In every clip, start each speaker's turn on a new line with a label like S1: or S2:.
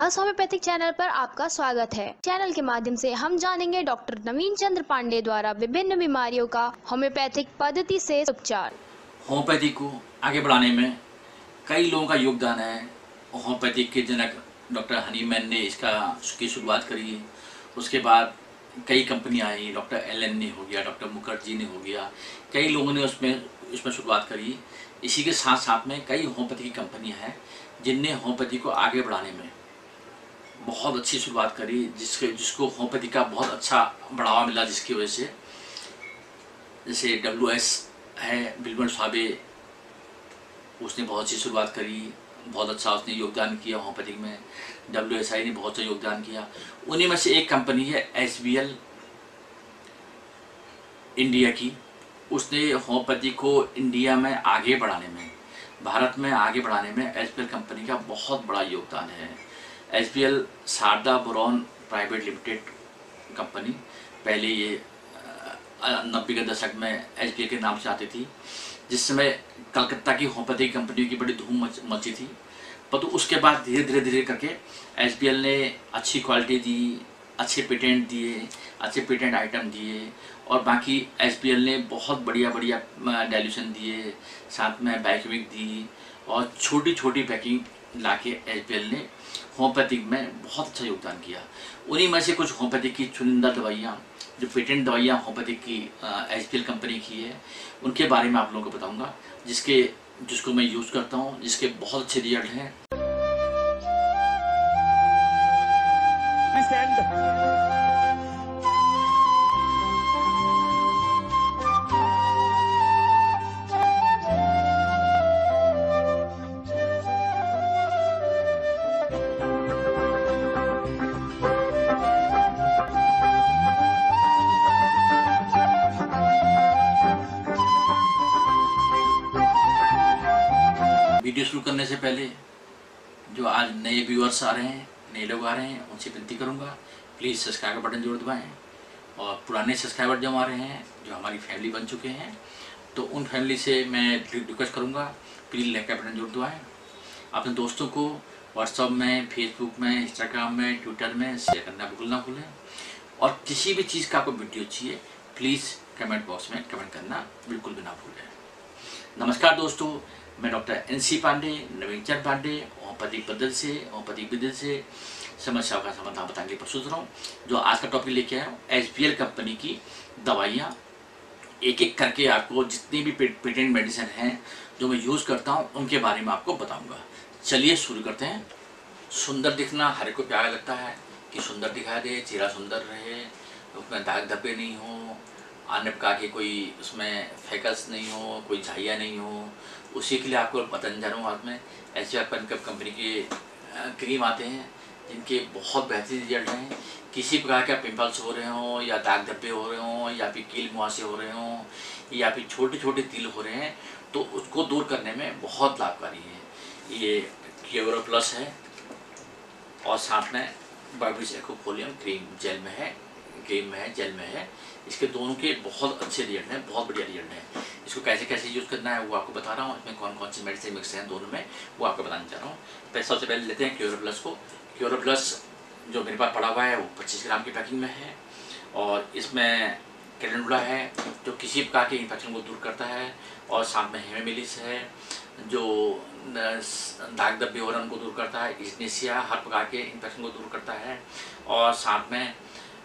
S1: अस homeopathic channel पर आपका स्वागत है। चैनल के माध्यम से हम जानेंगे डॉक्टर नवीन चंद्र पांडे द्वारा विभिन्न बीमारियों का होम्योपैथिक पद्धति से उपचार।
S2: होम्योपैथी को आगे बढ़ाने में कई लोगों का योगदान है। होम्योपैथिक के जनक डॉक्टर हनीमैन ने इसकी शुरुआत करी। उसके बाद कई कंपनियां आई, डॉक्टर एलन ने हो गया, डॉक्टर मुखर्जी ने हो गया, कई लोगों ने उसमें शुरुआत करी। इसी के साथ साथ में कई होम्योपैथी की कंपनियां हैं जिनने होम्योपैथी को आगे बढ़ाने में बहुत अच्छी शुरुआत करी, जिसको होम्योपैथी का बहुत अच्छा बढ़ावा मिला, जिसकी वजह से जैसे WS है बिल्बन साबे, उसने बहुत अच्छी शुरुआत करी, बहुत अच्छा उसने योगदान किया होम्योपैथिक में। WSI ने बहुत अच्छा योगदान किया। उन्हीं में से एक कंपनी है SBL इंडिया की। उसने होम्योपैथी को इंडिया में आगे बढ़ाने में, भारत में आगे बढ़ाने में SBL कंपनी का बहुत बड़ा योगदान है। SBL Sharda boron private limited company, पहले ये 90 के दशक में SBL के नाम से आती थी, जिस समय कलकत्ता की होम्योपैथी कंपनियों की बड़ी धूम मची थी। परंतु उसके बाद धीरे धीरे करके SBL ने अच्छी क्वालिटी दी, अच्छे पेटेंट दिए, अच्छे पेटेंट आइटम दिए, और बाकी SBL ने बहुत बढ़िया डाइल्यूशन दिए, साथ में बैकविक दी, और छोटी छोटी पैकिंग लाके SBL ने होम्योपैथिक में बहुत अच्छा योगदान किया। उन्हीं में से कुछ होम्योपैथिक की चुनिंदा दवाइयाँ, जो पेटेंट दवाइयाँ होम्योपैथिक की SBL कंपनी की है, उनके बारे में आप लोगों को बताऊंगा, जिसको मैं यूज़ करता हूँ, जिसके बहुत अच्छे रिजल्ट हैं। वीडियो शुरू करने से पहले जो आज नए व्यूअर्स आ रहे हैं, नए लोग आ रहे हैं, उनसे विनती करूंगा, प्लीज़ सब्सक्राइब बटन जरूर दबाएं। और पुराने सब्सक्राइबर जो आ रहे हैं, जो हमारी फैमिली बन चुके हैं, तो उन फैमिली से मैं रिक्वेस्ट करूंगा, प्लीज़ लाइक का बटन जरूर दबाएं। अपने दोस्तों को व्हाट्सएप में, फेसबुक में, इंस्टाग्राम में, ट्विटर में शेयर करना बिल्कुल ना भूलें। और किसी भी चीज़ का आपको वीडियो चाहिए, प्लीज़ कमेंट बॉक्स में कमेंट करना बिल्कुल भी ना भूलें। नमस्कार दोस्तों, मैं doctor NC Pandey, Naveen Chandra Pandey, homeopathic विधि से समस्याओं का समाधान बताने के लिए प्रस्तुत रहा हूँ। जो आज का टॉपिक लेके आया हूँ, SBL कंपनी की दवाइयाँ, एक एक करके आपको जितनी भी पेटेंट मेडिसिन हैं जो मैं यूज़ करता हूँ, उनके बारे में आपको बताऊँगा। चलिए शुरू करते हैं। सुंदर दिखना हर एक को प्यारा लगता है कि सुंदर दिखाई दे, चेहरा सुंदर रहे, उसमें दाग धब्बे नहीं हो, अन्य प्रकार के कोई उसमें फैकस नहीं हो, कोई झाइयाँ नहीं हो। उसी के लिए आपको बताने जा रहा हूँ। आज में SBL कंपनी के क्रीम आते हैं जिनके बहुत बेहतरीन रिजल्ट हैं। किसी प्रकार का पिंपल्स हो रहे हों, या दाग धब्बे हो रहे हों, या फिर कील मुहासे हो रहे हों, या फिर छोटे छोटे तिल हो रहे हैं, तो उसको दूर करने में बहुत लाभकारी है। ये क्योरो प्लस है, और साथ में बायोबिस एक्वाफोलियम क्रीम जेल में है, जेल में है। इसके दोनों के बहुत अच्छे रिजल्ट हैं, बहुत बढ़िया रिजल्ट हैं। इसको कैसे कैसे यूज़ करना है वो आपको बता रहा हूँ। इसमें कौन कौन सी मेडिसिन मिक्स हैं दोनों में, वो आपको बताना चाह रहा हूँ। तो सबसे पहले लेते हैं क्योरो प्लस को। क्योरो प्लस जो मेरे पास पड़ा हुआ है वो 25 ग्राम की पैकिंग में है, और इसमें कैलेंडुला है जो किसी प्रकार के इन्फेक्शन को दूर करता है, और साथ में हेमेमिलिस है जो दाग धब्बे हो रहे हैं उनको दूर करता है, इस्नेसिया हर प्रकार के इन्फेक्शन को दूर करता है, और साथ में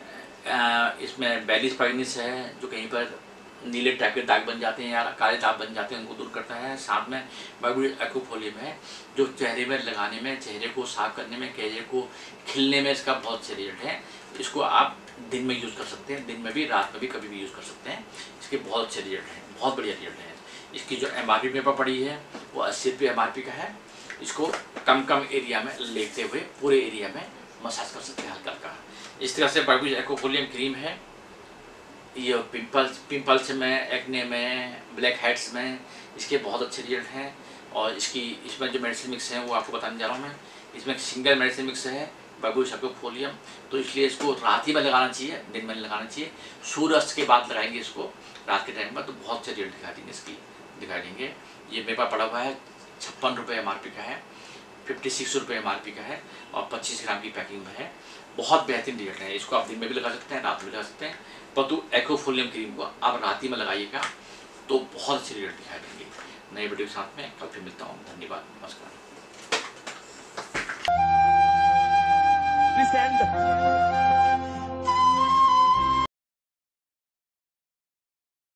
S2: इसमें बैलिस पाइनिस है जो कहीं पर नीले टाइप के दाग बन जाते हैं या काले दाग बन जाते हैं, उनको दूर करता है। साथ में बायोबिस एक्वाफोलियम है जो चेहरे में लगाने में, चेहरे को साफ करने में, चेहरे को खिलने में इसका बहुत से रिजल्ट है। इसको आप दिन में यूज़ कर सकते हैं, दिन में भी, रात में भी, कभी भी यूज़ कर सकते हैं। इसके बहुत अच्छे रिजल्ट हैं, बहुत बढ़िया रिजल्ट हैं। इसकी जो MRP पेपर पड़ी है वो 80 रुपये MRP का है। इसको कम एरिया में लेते हुए पूरे एरिया में मसाज कर सकते हैं हल्का हल्का। इस तरह से बायोबिस एक्वाफोलियम क्रीम है। ये पिंपल्स में, एक्ने में, ब्लैक हेड्स में इसके बहुत अच्छे रिजल्ट हैं। और इसमें जो मेडिसिन मिक्स हैं वो आपको बताने जा रहा हूँ मैं। इसमें सिंगल मेडिसिन मिक्स है बायोबिस एक्वाफोलियम, तो इसलिए इसको रात ही में लगाना चाहिए, दिन में लगाना चाहिए। सूर्यास्त के बाद लगाएंगे इसको रात के टाइम पर, तो बहुत से रिजल्ट दिखा देंगे। ये मेरे पास पड़ा हुआ है, 56 रुपये MRP का है। 56 रुपये MRP का है और 25 ग्राम की पैकिंग में है। बहुत बेहतरीन रिजल्ट है। इसको आप दिन में भी लगा सकते हैं, रात में लगा सकते हैं, परंतु एक्वाफोलियम क्रीम को आप रात ही में लगाइएगा तो बहुत अच्छे रिजल्ट दिखाई देंगे। नए वीडियो के साथ में कल फिर मिलता हूँ। धन्यवाद, नमस्कार।